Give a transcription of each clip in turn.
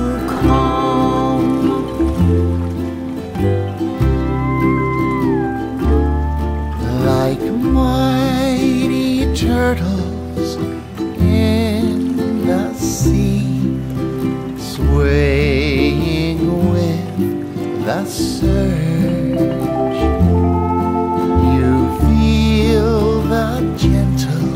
calm. Like mighty turtles in the sea, swaying with the surge, you feel the gentle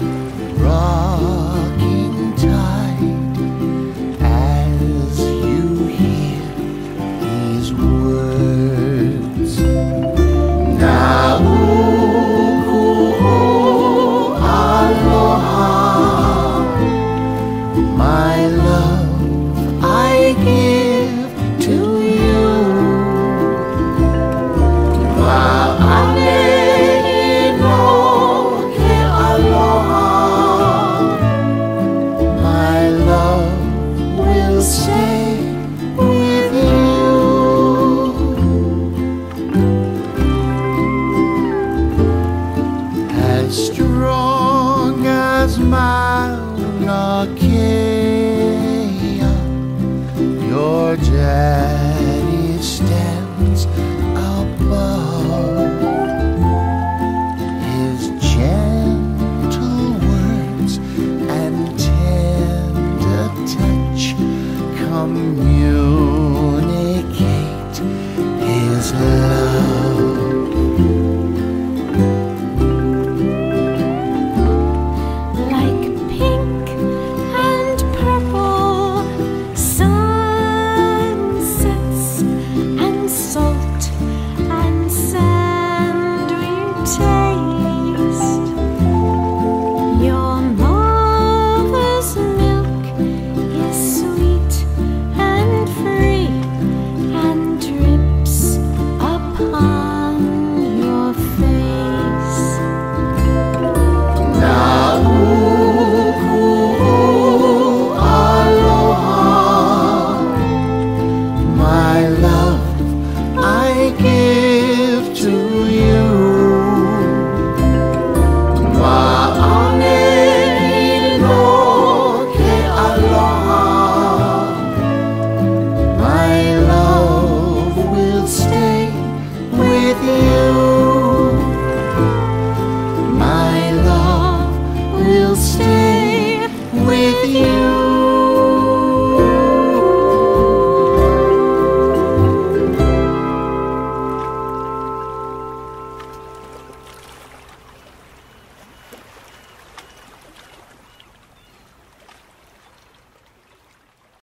rocking tide as you hear these words. My love, I give to you. My love will stay with you. As strong as Mauna Kea, your daddy stands above. His gentle words and tender touch communicate his love.